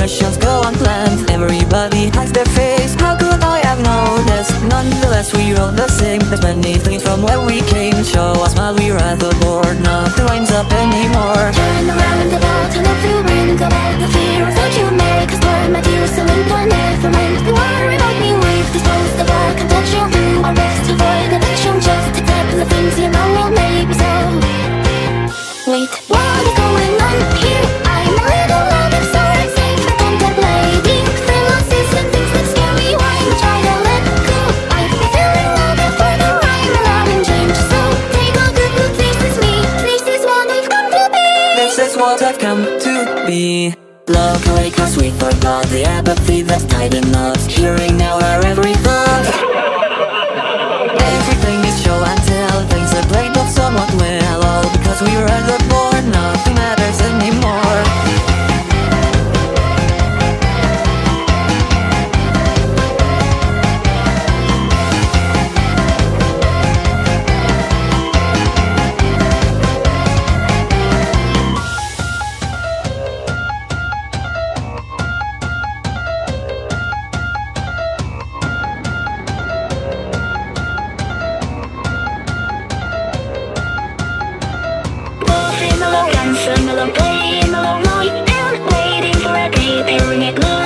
questions go unplanned. Everybody hides their face, how could I have noticed? Nonetheless we all the same. There's many things from where we came. Show us while we're at the board, nothing rhymes up anymore. Turn around about and if you win, go back the fears that you make. Cause for my tears so limp or never meant. Don't worry about me, we've disposed of our contention. Do our best to avoid addiction, just accept the things you know will make me so. Wait, what is going on here? I'm a little out of sorts, safe for contemplating. Philosophies and things that scare me, why try to let go? I've been feeling love for the rhyme, love and change. So take a good look, this is me. This is what I've come to be. This is what I've come to be. Love like a sweet forgot the apathy that's tied in knots. Hearing now our every thought. Everything is show and tell. Things are played off somewhat well. All because we were at the board, nothing matters anymore. Mellow, dancing, mellow, playing, mellow, noise, and waiting for a day, pairing it low.